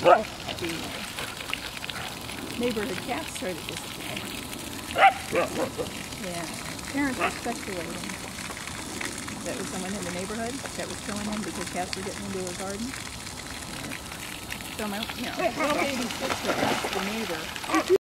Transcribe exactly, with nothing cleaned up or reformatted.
the neighborhood cats started disappearing. Yeah, parents were speculating that was someone in the neighborhood that was killing them because cats were getting into her garden. So my, you know, twelve eighty-six was the neighbor.